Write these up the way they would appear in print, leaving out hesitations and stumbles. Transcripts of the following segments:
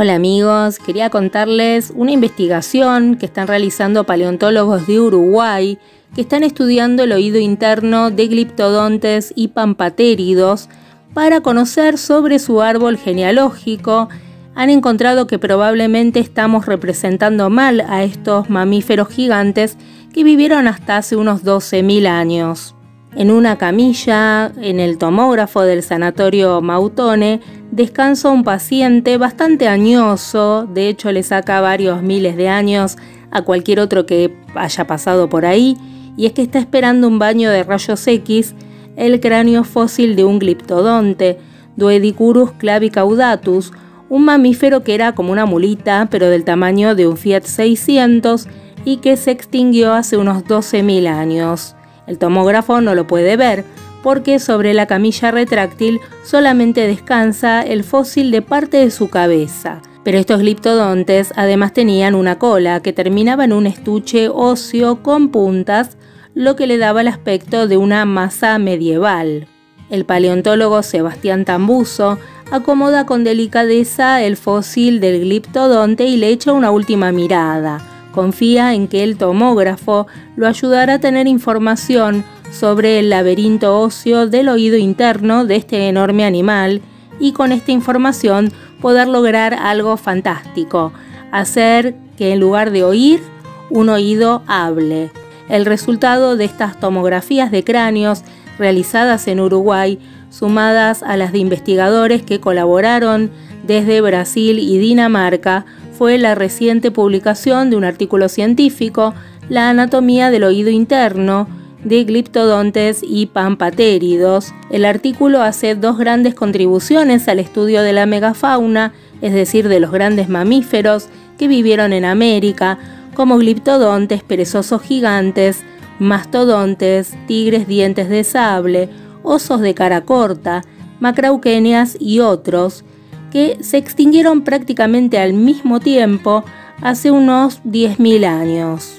Hola amigos, quería contarles una investigación que están realizando paleontólogos de Uruguay que están estudiando el oído interno de gliptodontes y pampatéridos para conocer sobre su árbol genealógico. Han encontrado que probablemente estamos representando mal a estos mamíferos gigantes que vivieron hasta hace unos 12.000 años. En una camilla, en el tomógrafo del sanatorio Mautone, descansa un paciente bastante añoso, de hecho le saca varios miles de años a cualquier otro que haya pasado por ahí, y es que está esperando un baño de rayos X, el cráneo fósil de un gliptodonte, Duodecurus clavicaudatus, un mamífero que era como una mulita, pero del tamaño de un Fiat 600 y que se extinguió hace unos 12.000 años. El tomógrafo no lo puede ver porque sobre la camilla retráctil solamente descansa el fósil de parte de su cabeza. Pero estos gliptodontes además tenían una cola que terminaba en un estuche óseo con puntas, lo que le daba el aspecto de una masa medieval. El paleontólogo Sebastián Tambuso acomoda con delicadeza el fósil del gliptodonte y le echa una última mirada. Confía en que el tomógrafo lo ayudará a tener información sobre el laberinto óseo del oído interno de este enorme animal y con esta información poder lograr algo fantástico, hacer que en lugar de oír, un oído hable. El resultado de estas tomografías de cráneos realizadas en Uruguay, sumadas a las de investigadores que colaboraron desde Brasil y Dinamarca, fue la reciente publicación de un artículo científico, La anatomía del oído interno de gliptodontes y pampatéridos. El artículo hace dos grandes contribuciones al estudio de la megafauna, es decir, de los grandes mamíferos que vivieron en América, como gliptodontes, perezosos gigantes, mastodontes, tigres dientes de sable, osos de cara corta, macrauquenias y otros, que se extinguieron prácticamente al mismo tiempo hace unos 10.000 años.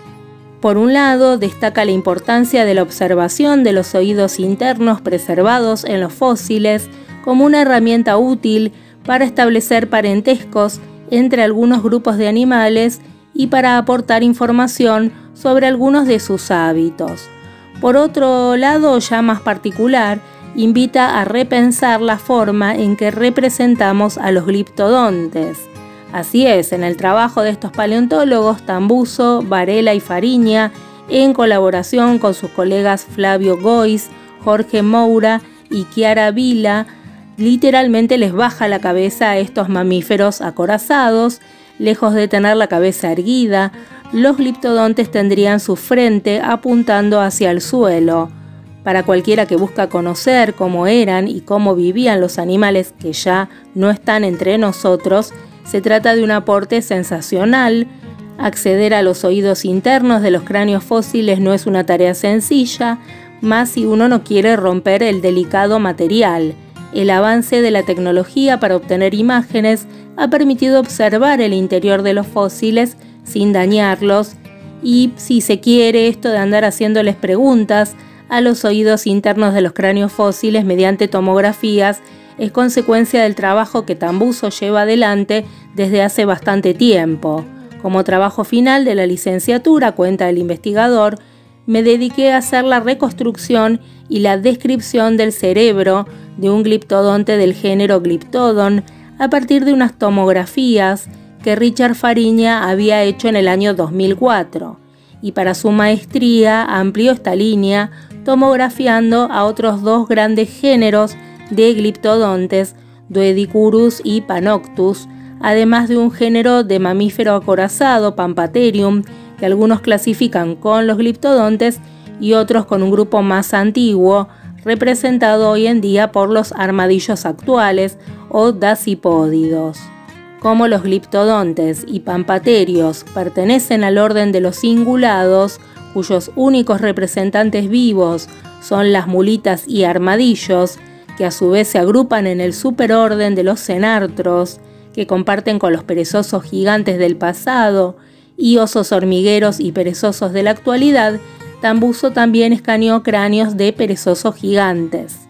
Por un lado, destaca la importancia de la observación de los oídos internos preservados en los fósiles como una herramienta útil para establecer parentescos entre algunos grupos de animales y para aportar información sobre algunos de sus hábitos. Por otro lado, ya más particular, invita a repensar la forma en que representamos a los gliptodontes. Así es, en el trabajo de estos paleontólogos Tambuso, Varela y Fariña, en colaboración con sus colegas Flavio Gois, Jorge Moura y Chiara Vila, literalmente les baja la cabeza a estos mamíferos acorazados. Lejos de tener la cabeza erguida, los gliptodontes tendrían su frente apuntando hacia el suelo. Para cualquiera que busca conocer cómo eran y cómo vivían los animales que ya no están entre nosotros, se trata de un aporte sensacional. Acceder a los oídos internos de los cráneos fósiles no es una tarea sencilla, más si uno no quiere romper el delicado material. El avance de la tecnología para obtener imágenes ha permitido observar el interior de los fósiles sin dañarlos, y si se quiere, esto de andar haciéndoles preguntas a los oídos internos de los cráneos fósiles mediante tomografías es consecuencia del trabajo que Tambuso lleva adelante desde hace bastante tiempo. Como trabajo final de la licenciatura, cuenta el investigador, me dediqué a hacer la reconstrucción y la descripción del cerebro de un gliptodonte del género Glyptodon a partir de unas tomografías que Richard Fariña había hecho en el año 2004, y para su maestría amplió esta línea tomografiando a otros dos grandes géneros de gliptodontes, Duodecurus y Panoctus, además de un género de mamífero acorazado, Pampatherium, que algunos clasifican con los gliptodontes y otros con un grupo más antiguo, representado hoy en día por los armadillos actuales o dacipódidos. Como los gliptodontes y pampatherios pertenecen al orden de los cingulados, cuyos únicos representantes vivos son las mulitas y armadillos, que a su vez se agrupan en el superorden de los cenartros, que comparten con los perezosos gigantes del pasado, y osos hormigueros y perezosos de la actualidad, Tambuso también escaneó cráneos de perezosos gigantes.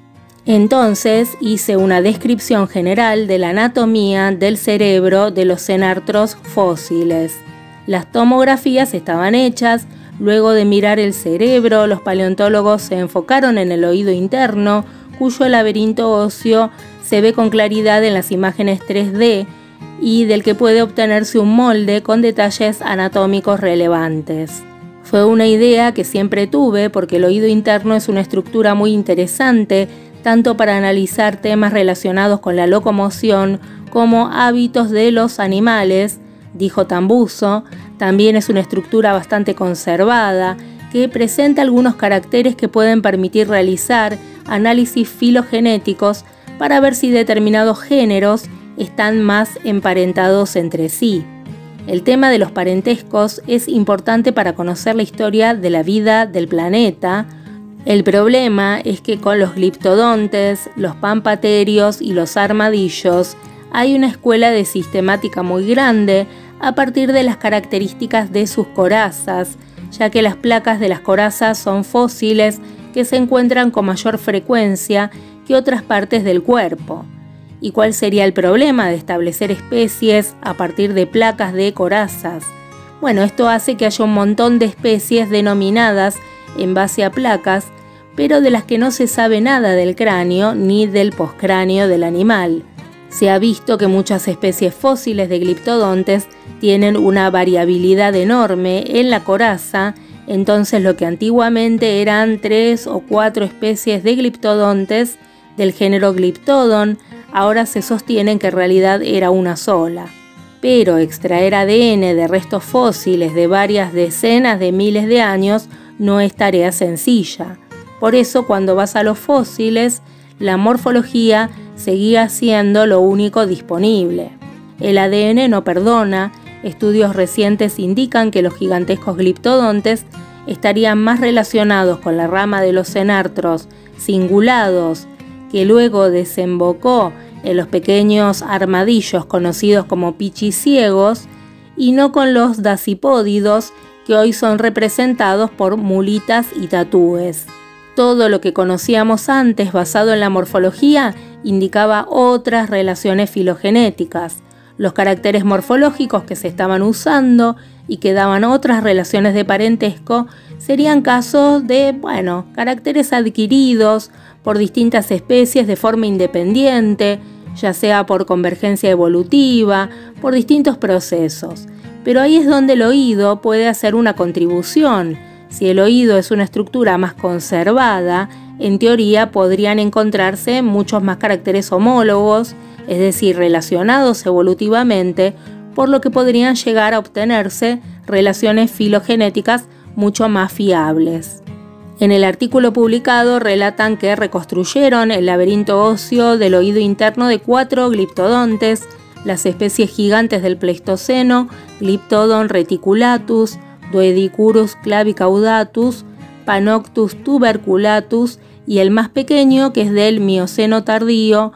Entonces hice una descripción general de la anatomía del cerebro de los xenartros fósiles. Las tomografías estaban hechas. Luego de mirar el cerebro, los paleontólogos se enfocaron en el oído interno, cuyo laberinto óseo se ve con claridad en las imágenes 3D y del que puede obtenerse un molde con detalles anatómicos relevantes. Fue una idea que siempre tuve porque el oído interno es una estructura muy interesante, tanto para analizar temas relacionados con la locomoción como hábitos de los animales, dijo Tambuso. También es una estructura bastante conservada, que presenta algunos caracteres que pueden permitir realizar análisis filogenéticos para ver si determinados géneros están más emparentados entre sí. El tema de los parentescos es importante para conocer la historia de la vida del planeta. El problema es que con los gliptodontes, los pampaterios y los armadillos hay una escuela de sistemática muy grande a partir de las características de sus corazas, ya que las placas de las corazas son fósiles que se encuentran con mayor frecuencia que otras partes del cuerpo. ¿Y cuál sería el problema de establecer especies a partir de placas de corazas? Bueno, esto hace que haya un montón de especies denominadas en base a placas, pero de las que no se sabe nada del cráneo ni del poscráneo del animal. Se ha visto que muchas especies fósiles de gliptodontes tienen una variabilidad enorme en la coraza, entonces lo que antiguamente eran 3 o 4 especies de gliptodontes del género Glyptodon, ahora se sostiene que en realidad era una sola. Pero extraer ADN de restos fósiles de varias decenas de miles de años no es tarea sencilla. Por eso, cuando vas a los fósiles, la morfología seguía siendo lo único disponible. El ADN no perdona. Estudios recientes indican que los gigantescos gliptodontes estarían más relacionados con la rama de los xenartros cingulados, que luego desembocó en los pequeños armadillos conocidos como pichiciegos, y no con los dacipódidos, que hoy son representados por mulitas y tatúes. Todo lo que conocíamos antes basado en la morfología indicaba otras relaciones filogenéticas. Los caracteres morfológicos que se estaban usando y que daban otras relaciones de parentesco serían casos de, caracteres adquiridos por distintas especies de forma independiente, ya sea por convergencia evolutiva, por distintos procesos. Pero ahí es donde el oído puede hacer una contribución. Si el oído es una estructura más conservada, en teoría podrían encontrarse muchos más caracteres homólogos, es decir, relacionados evolutivamente, por lo que podrían llegar a obtenerse relaciones filogenéticas mucho más fiables. En el artículo publicado relatan que reconstruyeron el laberinto óseo del oído interno de 4 gliptodontes, las especies gigantes del Pleistoceno, Glyptodon reticulatus, Doedicurus clavicaudatus, Panoctus tuberculatus y el más pequeño, que es del Mioceno tardío,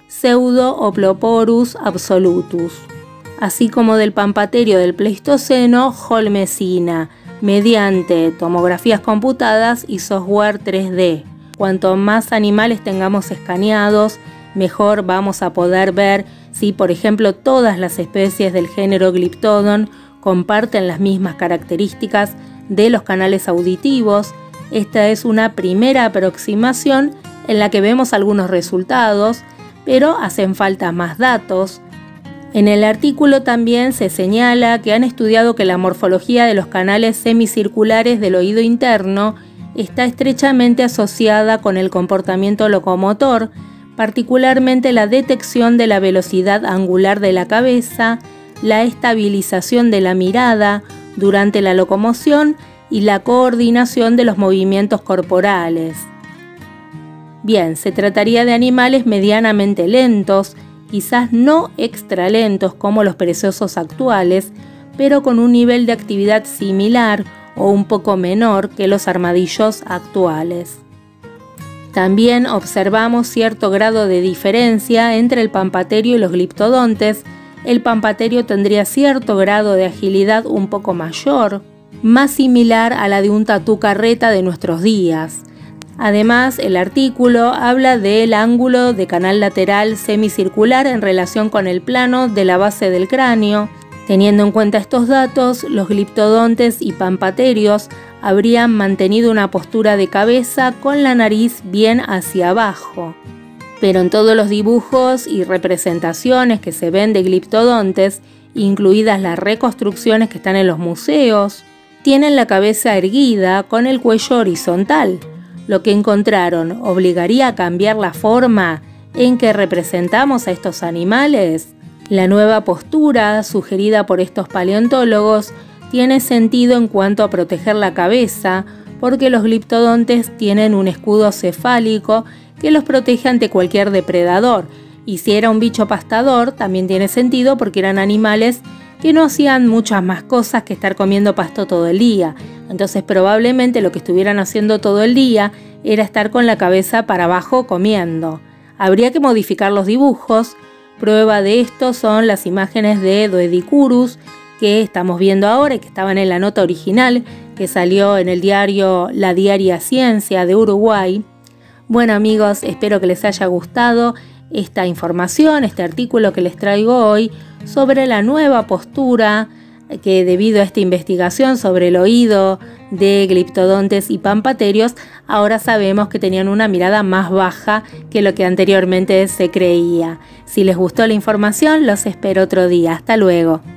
Pseudo-Oploporus absolutus, así como del pampaterio del Pleistoceno, Holmesina, mediante tomografías computadas y software 3D. Cuanto más animales tengamos escaneados, mejor vamos a poder ver si, por ejemplo, todas las especies del género Glyptodon comparten las mismas características de los canales auditivos. Esta es una primera aproximación en la que vemos algunos resultados, pero hacen falta más datos. En el artículo también se señala que han estudiado que la morfología de los canales semicirculares del oído interno está estrechamente asociada con el comportamiento locomotor, particularmente la detección de la velocidad angular de la cabeza, la estabilización de la mirada durante la locomoción y la coordinación de los movimientos corporales. Bien, se trataría de animales medianamente lentos, quizás no extra lentos como los perezosos actuales, pero con un nivel de actividad similar o un poco menor que los armadillos actuales. También observamos cierto grado de diferencia entre el pampaterio y los gliptodontes. El pampaterio tendría cierto grado de agilidad un poco mayor, más similar a la de un tatú carreta de nuestros días. Además, el artículo habla del ángulo de canal lateral semicircular en relación con el plano de la base del cráneo. Teniendo en cuenta estos datos, los gliptodontes y pampaterios habrían mantenido una postura de cabeza con la nariz bien hacia abajo. Pero en todos los dibujos y representaciones que se ven de gliptodontes, incluidas las reconstrucciones que están en los museos, tienen la cabeza erguida con el cuello horizontal. Lo que encontraron obligaría a cambiar la forma en que representamos a estos animales. La nueva postura sugerida por estos paleontólogos tiene sentido en cuanto a proteger la cabeza, porque los gliptodontes tienen un escudo cefálico que los protege ante cualquier depredador, y si era un bicho pastador también tiene sentido porque eran animales que no hacían muchas más cosas que estar comiendo pasto todo el día. Entonces probablemente lo que estuvieran haciendo todo el día era estar con la cabeza para abajo comiendo. Habría que modificar los dibujos. Prueba de esto son las imágenes de Doedicurus que estamos viendo ahora y que estaban en la nota original que salió en el diario La Diaria Ciencia de Uruguay. Bueno amigos, espero que les haya gustado esta información, este artículo que les traigo hoy sobre la nueva postura que debido a esta investigación sobre el oído de gliptodontes y pampaterios, ahora sabemos que tenían una mirada más baja que lo que anteriormente se creía. Si les gustó la información, los espero otro día. Hasta luego.